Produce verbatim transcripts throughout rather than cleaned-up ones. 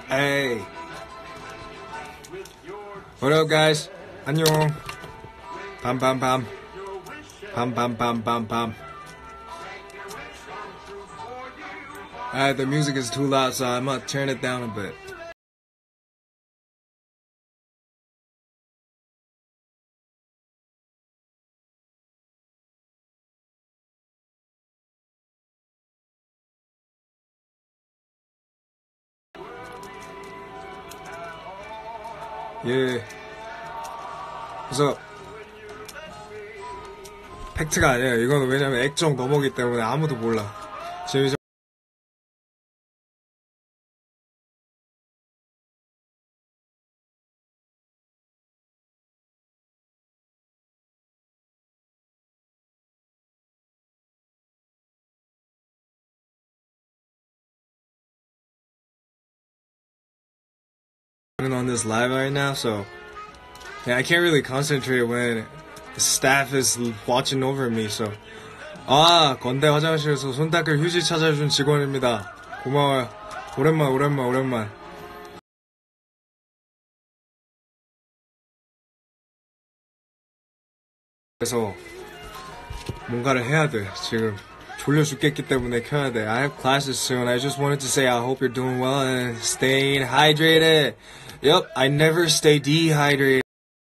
Hey, what up, guys? 안녕. Bam, bam, bam. Bam, bam, bam, bam, bam. Alright, the music is too loud, so I'm gonna turn it down a bit. 예. 그래서 팩트가 아니에요. 이거는 왜냐면 액정 넘어기 때문에 아무도 몰라. 지금 이제 on this live right now, so yeah, I can't really concentrate when the staff is watching over me. So 아, 건대 화장실에서 손 닦을 휴지 찾아준 직원입니다. 고마워요. 오랜만, 오랜만, 오랜만. 그래서 뭔가를 해야 돼. 지금 졸려 죽겠기 때문에 켜야 돼. I have classes soon. I just wanted to say I hope you're doing well and staying hydrated. Yep, I never stay dehydrated.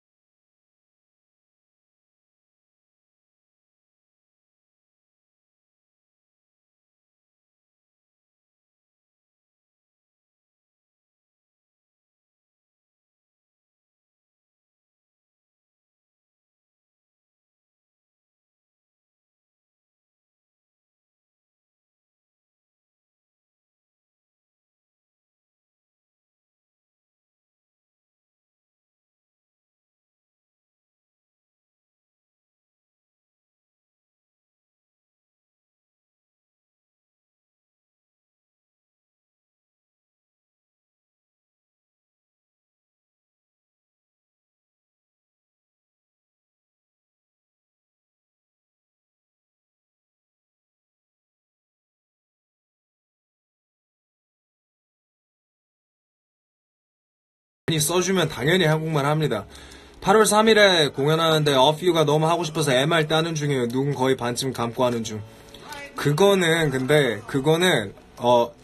써주면 당연히 한국말 합니다. 팔월 삼일에 공연하는데 어퓨가 너무 하고 싶어서 엠알 따는 중이에요. 눈 거의 반쯤 감고 하는 중. 그거는 근데 그거는 어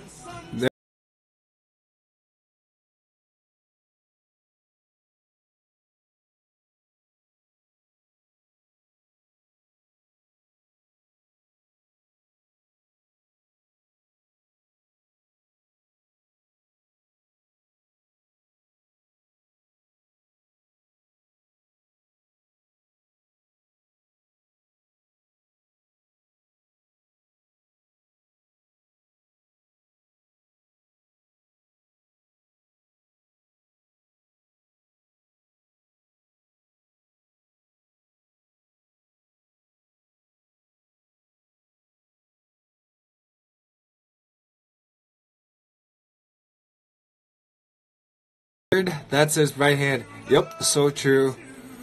That's his right hand. Yep, so true.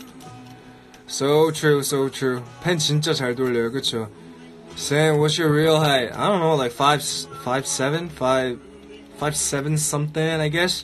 So true, so true. 펜 진짜 잘 돌려요, 그쵸? Sam, what's your real height? I don't know, like five, five seven, five, five seven something, I guess.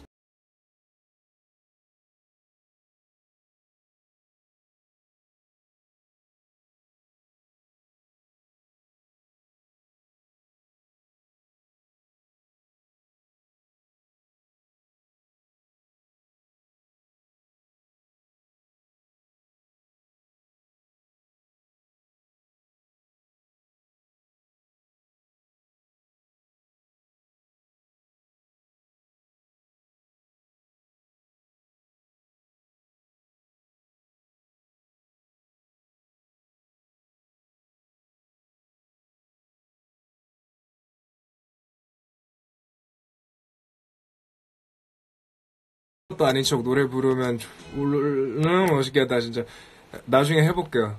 또 아닌 척 노래 부르면 음, 멋있겠다 진짜. 나중에 해볼게요.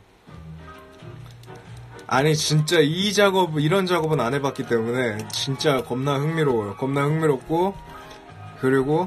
아니 진짜 이 작업 이런 작업은 안 해봤기 때문에 진짜 겁나 흥미로워요. 겁나 흥미롭고 그리고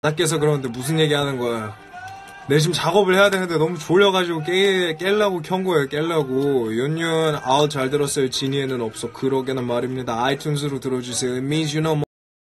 닦여서 그러는데 무슨 얘기하는 거야. 내 지금 작업을 해야 되는데 너무 졸려가지고 깨, 깰라고 켠 거예요. 깰라고. 윤윤 아우 잘 들었어요. 지니에는 없어. 그러게는 말입니다. 아이튠즈로 들어주세요. It means you know more.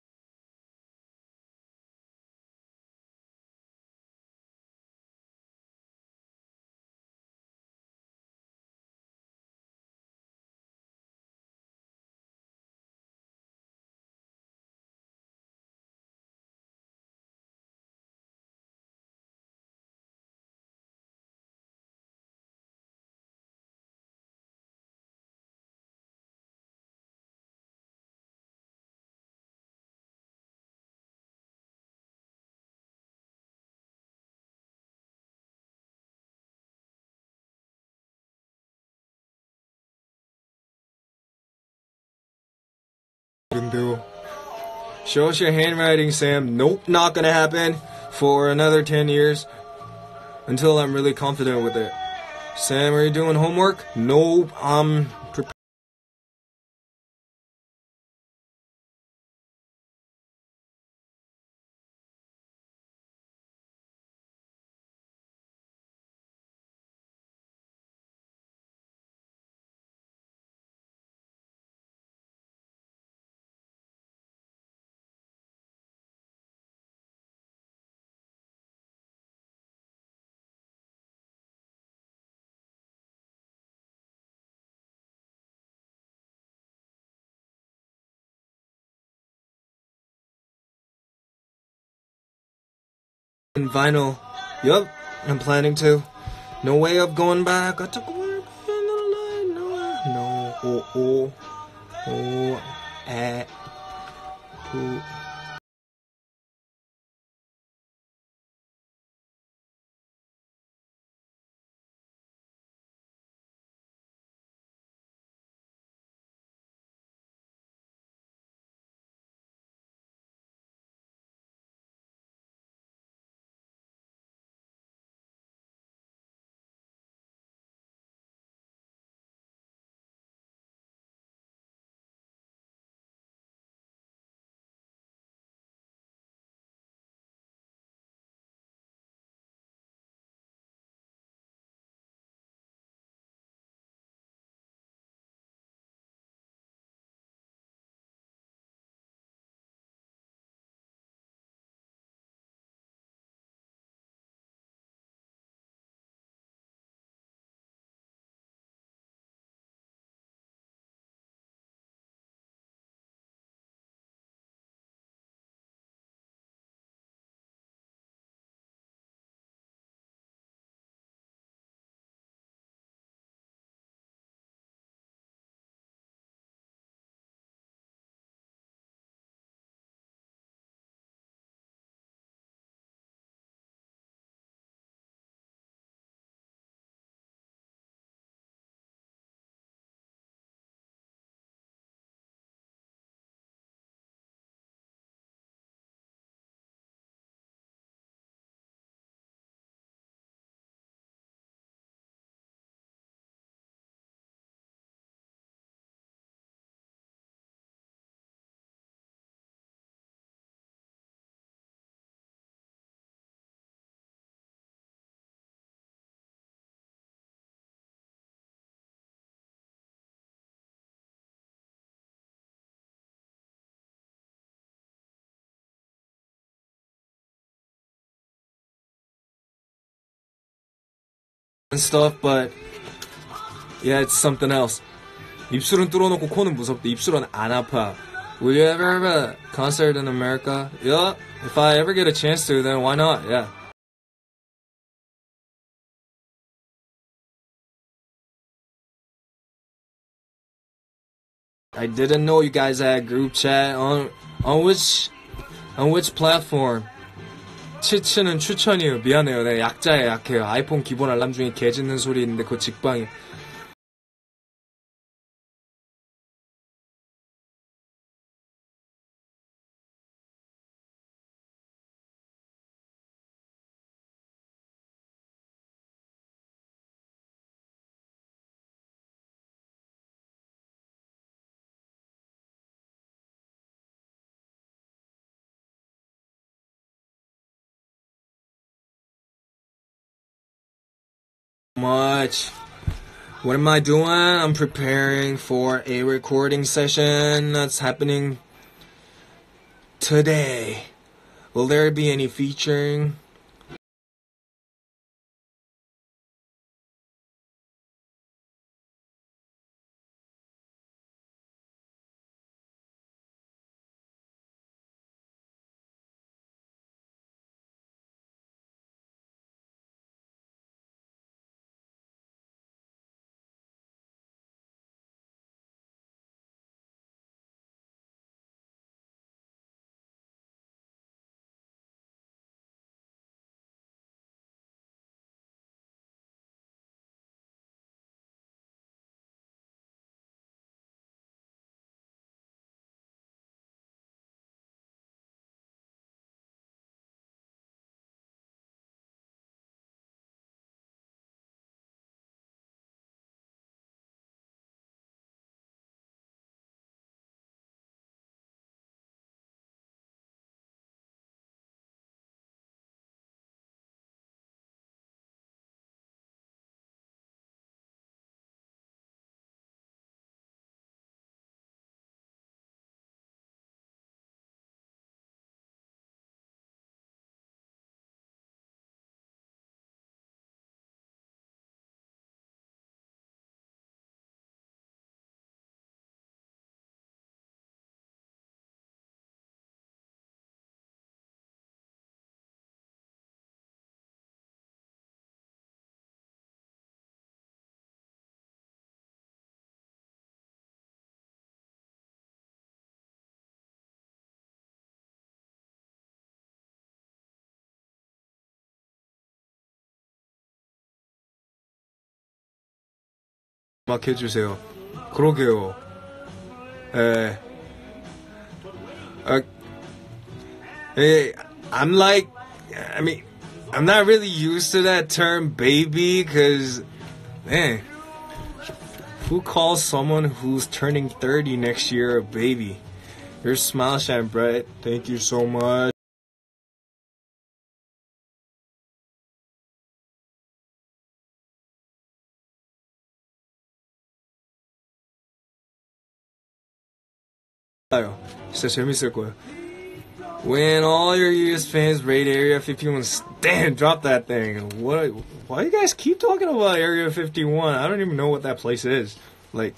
Show us your handwriting, Sam. Nope, not gonna happen for another ten years until I'm really confident with it. Sam, are you doing homework? Nope, I'm prepared. Vinyl. Yup, I'm planning to. No way of going back. I took a walk in the light. No, no. Oh, oh, oh, eh, poo. And stuff, but yeah, it's something else. 입술은 뚫어놓고 코는 무섭대. 입술은 안 아파. Will you ever have a concert in America? Yeah, if I ever get a chance to, then why not? Yeah. I didn't know you guys had group chat on on which on which platform? 치치는 추천이에요. 미안해요. 내 약자에 약해요. 아이폰 기본 알람 중에 개 짖는 소리 있는데 그거 직방이. Much. What am I doing? I'm preparing for a recording session that's happening today. Will there be any featuring? 막 해주세요. 그러게요. 에, 아, 에, I'm like, I mean, I'm not really used to that term baby, cause, man, who calls someone who's turning thirty next year a baby? Your smile shine bright. Thank you so much. 진짜 재밌을 거예요. When all your U S fans rate Area fifty-one, damn, drop that thing. What? Why you guys keep talking about Area fifty-one? I don't even know what that place is. Like,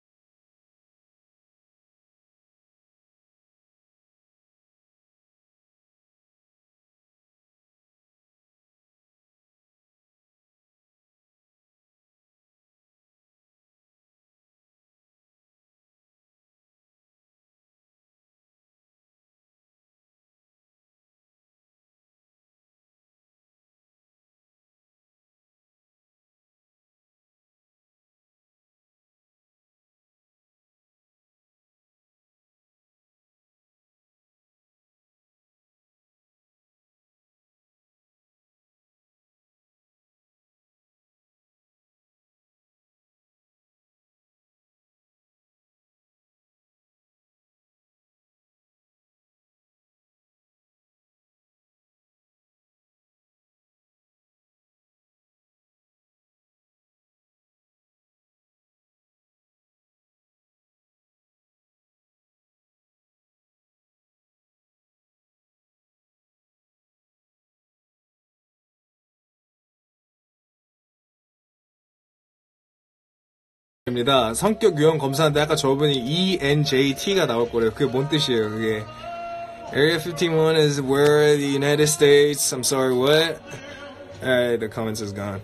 입니다. 성격 유형 검사하는데 아까 저분이 E N J T가 나올 거래요. 그게 뭔 뜻이에요, 그게? Area fifty-one is where the United States, I'm sorry, what? Alright, the comments is gone.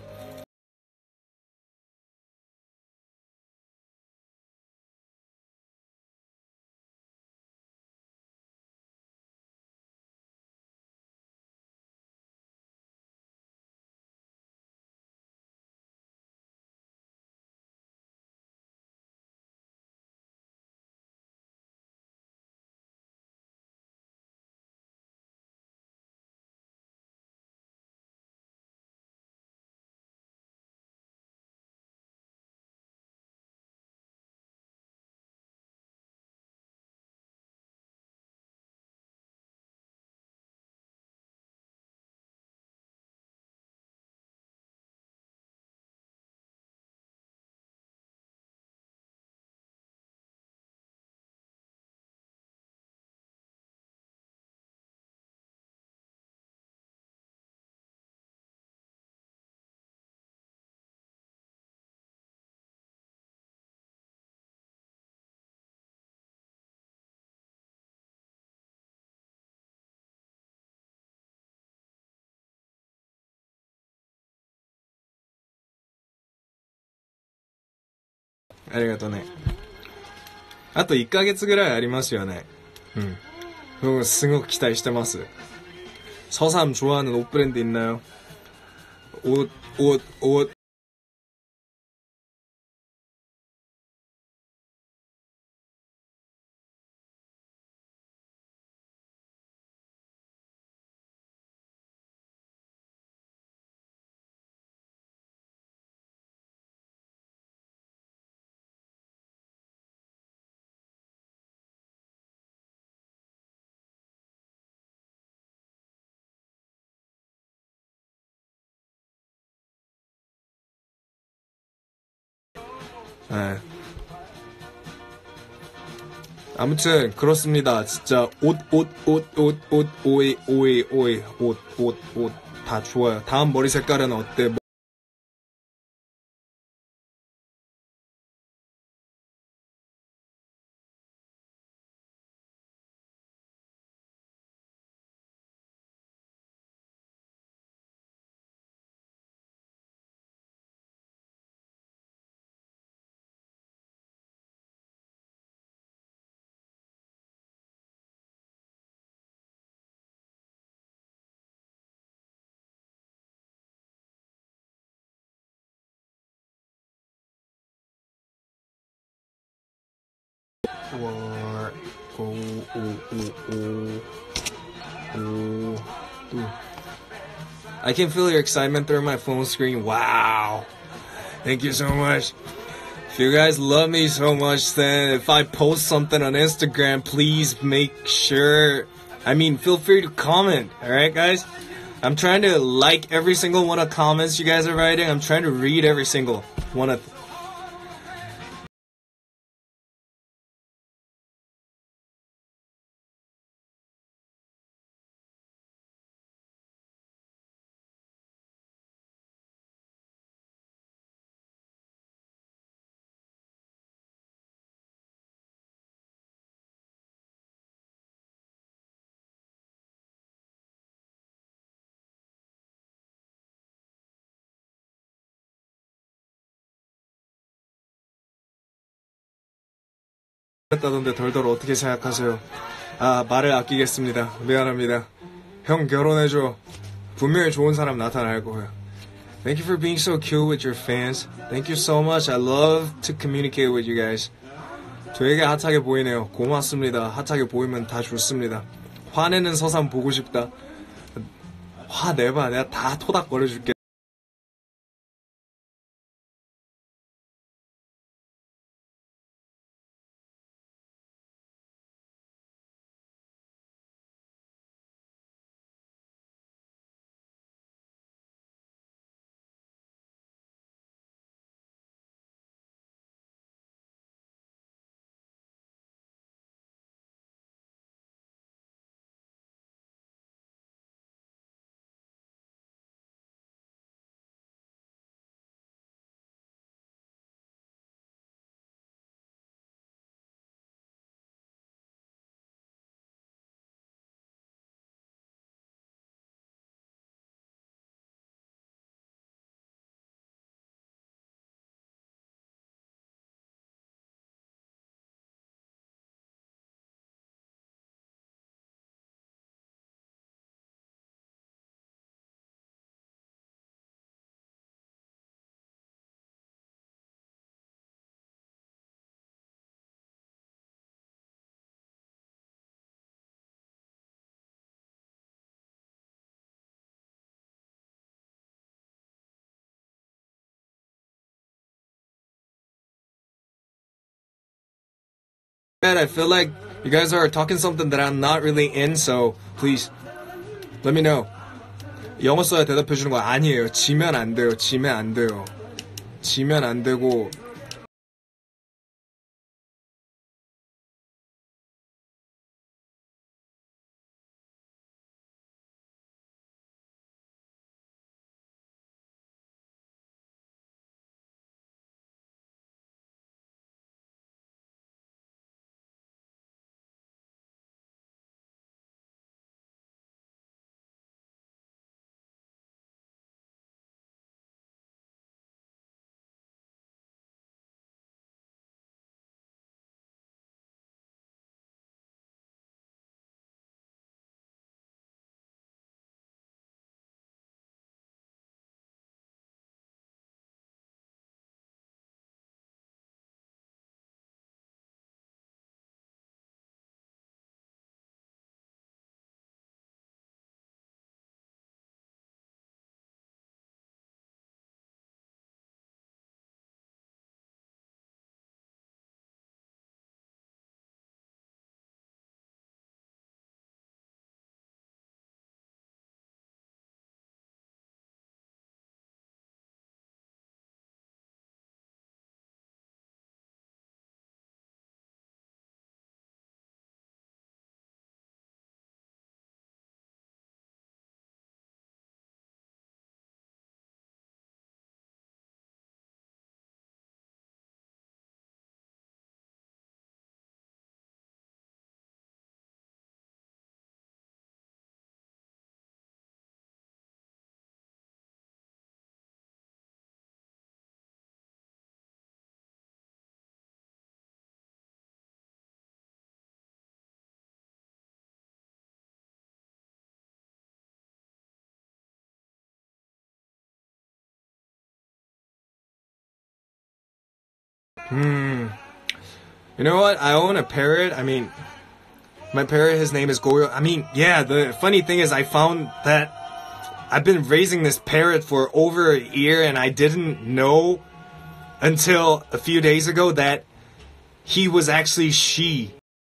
ありがとうね。あといっかげつぐらいありますよね。うん。すごく期待してます。서삼 좋아하는 옷 브랜드 있나요? 옷, 옷, 옷. 네. 아무튼 그렇습니다. 진짜 옷, 옷, 옷, 옷, 옷, 오이, 오이, 오이, 옷, 옷, 옷 다 좋아요. 다음 머리 색깔은 어때? Four, o, o, o, o, o, o. I can feel your excitement through my phone screen. Wow. Thank you so much. If you guys love me so much, then if I post something on Instagram, please make sure, I mean, feel free to comment, alright guys? I'm trying to like every single one of the comments you guys are writing. I'm trying to read every single one of 했다던데 덜덜 어떻게 생각하세요? 아, 말을 아끼겠습니다. 미안합니다. 형 결혼해줘. 분명히 좋은 사람 나타날 거예요. Thank you for being so cute with your fans. Thank you so much. I love to communicate with you guys. 되게 핫하게 보이네요. 고맙습니다. 핫하게 보이면 다 좋습니다. 화내는 서삼 보고 싶다. 화내봐. 내가 다 토닥거려줄게. I feel like you guys are talking something that I'm not really in, so please let me know. 영어 써야 대답해주는 거 아니에요. 지면 안 돼요. 지면 안 돼요. 지면 안 되고 Hmm. You know what? I own a parrot. I mean, my parrot, his name is Goyo. I mean, yeah, the funny thing is I found that I've been raising this parrot for over a year and I didn't know until a few days ago that he was actually she.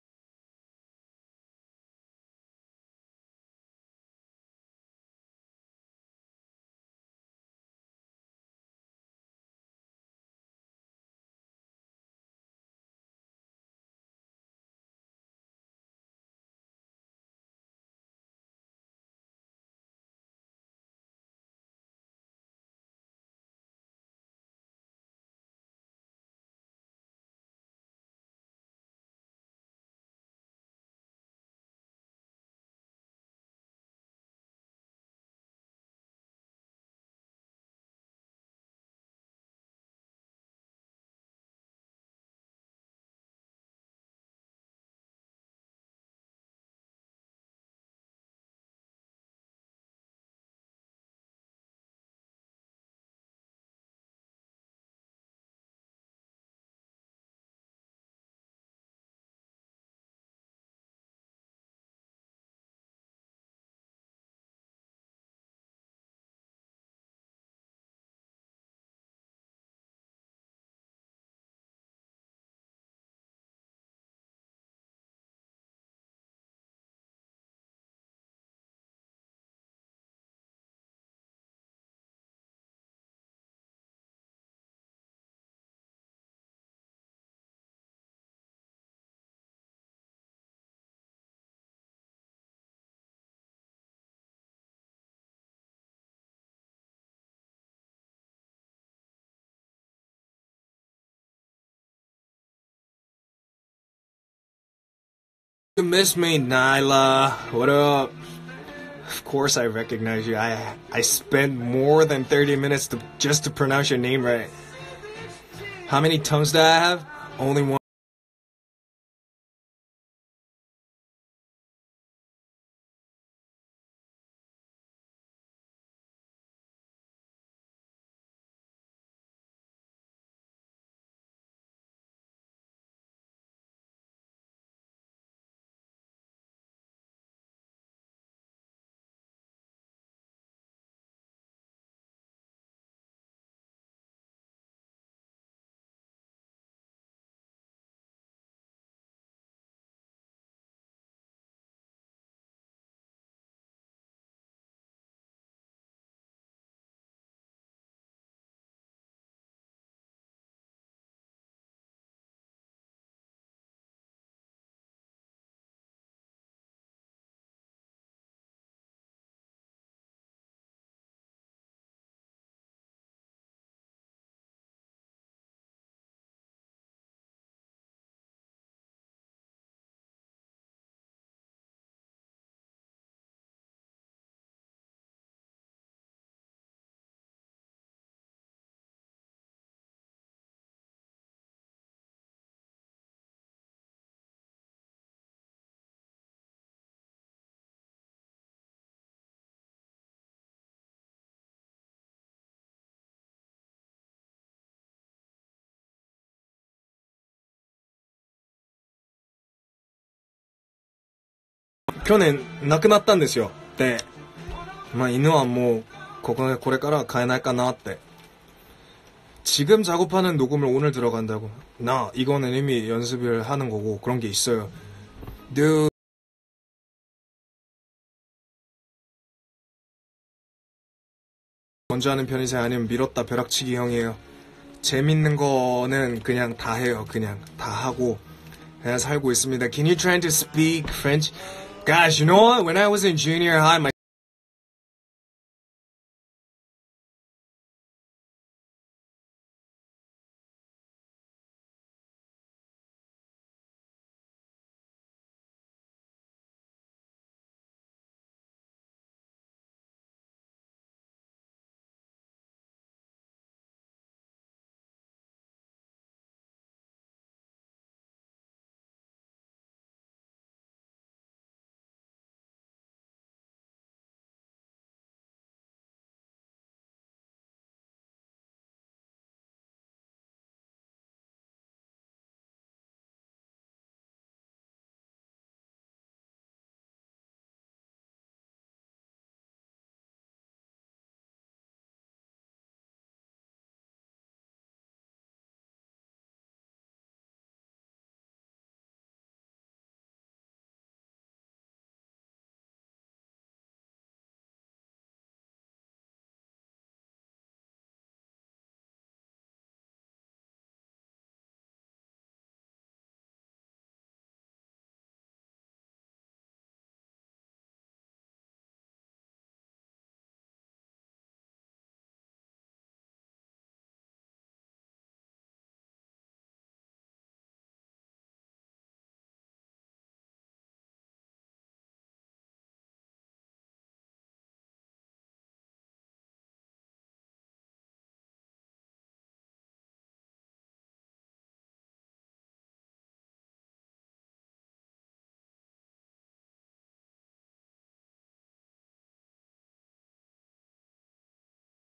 You miss me, Nyla. What up? Of course I recognize you. I I spent more than thirty minutes to just to pronounce your name right. How many tongues do I have? Only one.去年亡くなったんですよ。で、まあ犬はもうこここれから飼えないかなって. 지금 작업하는 녹음을 오늘 들어간다고. 나 이거는 이미 연습을 하는 거고 그런 게 있어요. Dude. 먼저 하는 편이세요? 아니면 밀었다 벼락치기 형이에요? 재밌는 거는 그냥 다 해요. 그냥 다 하고 그냥 살고 있습니다. Can you try to speak French? Gosh, you know what? When I was in junior high, my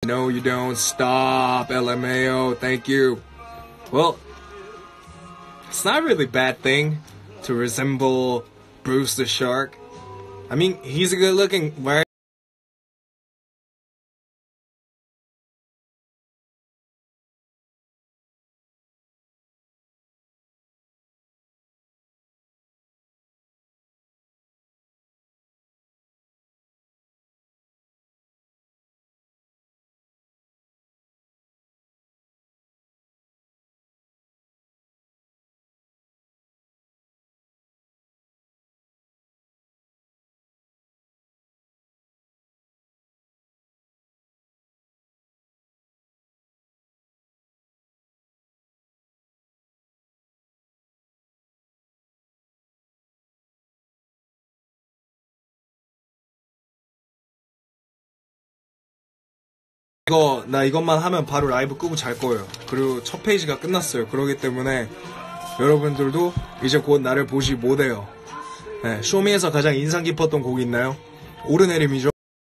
No, you don't. Stop. L M A O. Thank you. Well, it's not really a bad thing to resemble Bruce the Shark. I mean, he's a good looking, right? 이거 나 이것만 하면 바로 라이브 끄고 잘 거예요. 그리고 첫 페이지가 끝났어요. 그렇기 때문에 여러분들도 이제 곧 나를 보시 못해요. 네, 쇼미에서 가장 인상 깊었던 곡이 있나요? 오르내림이죠.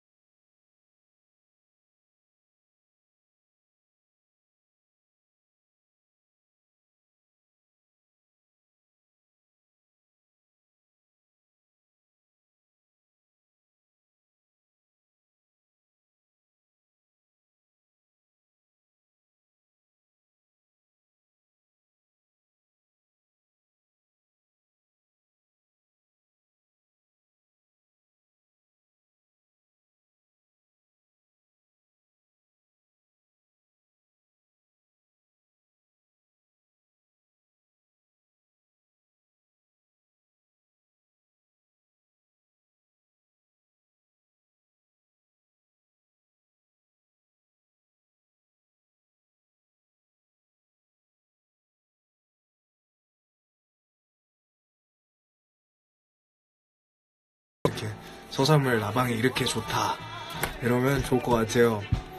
이렇게 서사무엘 라방이 이렇게 좋다 이러면 좋을 것 같아요.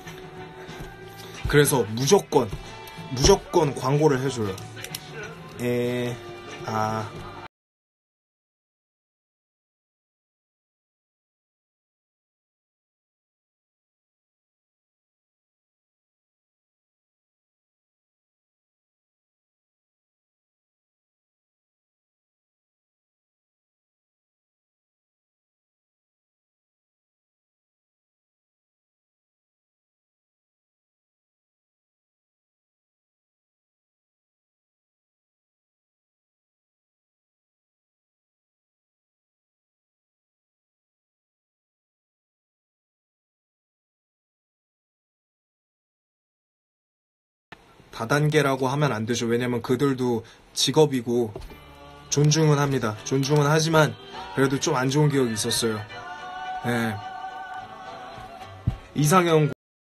그래서 무조건 무조건 광고를 해줘요. 에... 아... 다단계라고 하면 안 되죠. 왜냐면 그들도 직업이고 존중은 합니다. 존중은 하지만 그래도 좀 안 좋은 기억이 있었어요. 네. 이상형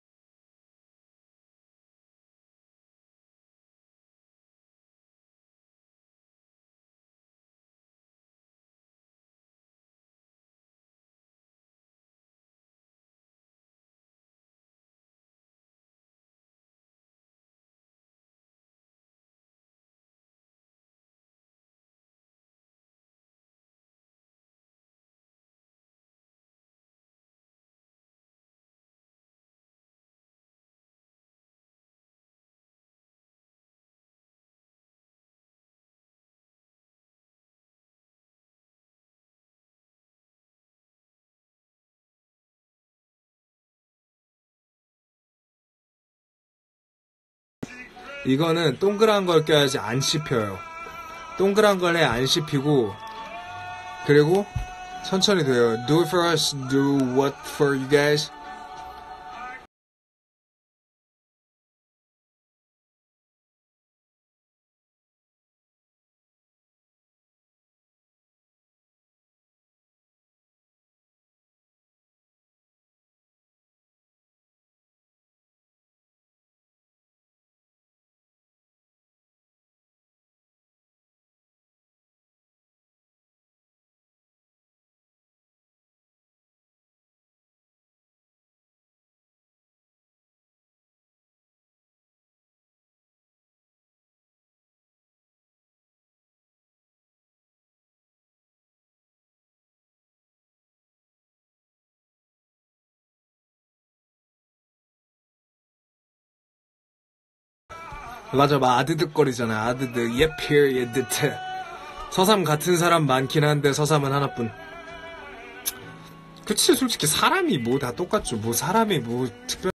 이거는 동그란 걸 껴야지 안 씹혀요. 동그란 걸 해 안 씹히고 그리고 천천히 돼요. Do it for us, do what for you guys. 맞아, 막 아드득거리잖아. 아드득, 예, period. 서삼 같은 사람 많긴 한데 서삼은 하나뿐. 그치, 솔직히 사람이 뭐 다 똑같죠. 뭐 사람이 뭐 특별.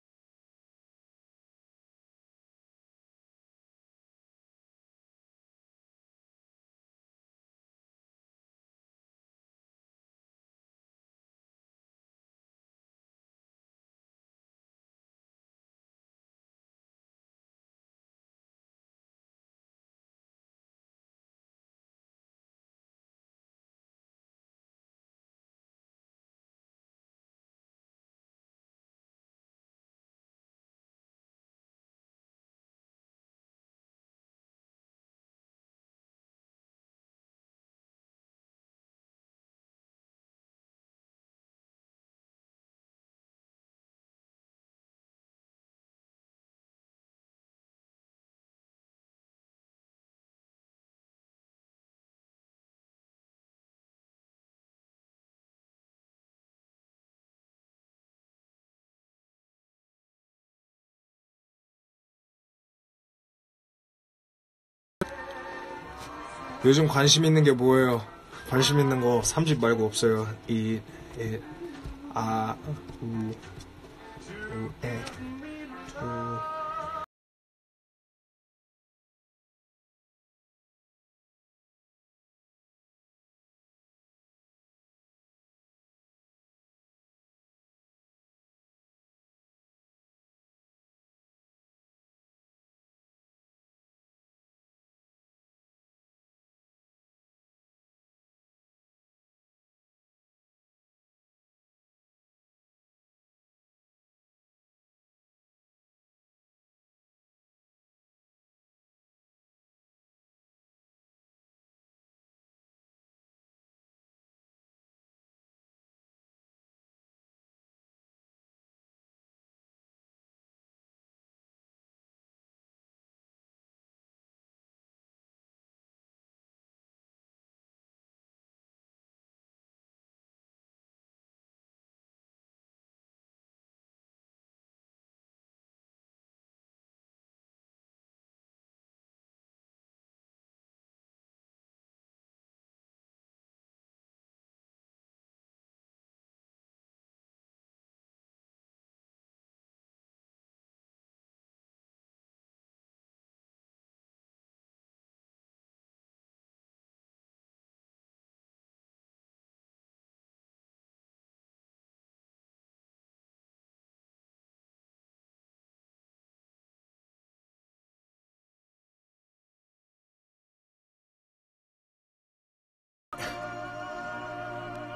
요즘 관심 있는 게 뭐예요? 관심 있는 거 삼 집 말고 없어요. 이, 이, 아, 우, 우, 에, 우.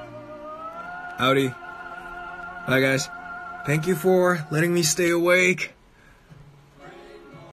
Howdy. Bye, guys. Thank you for letting me stay awake.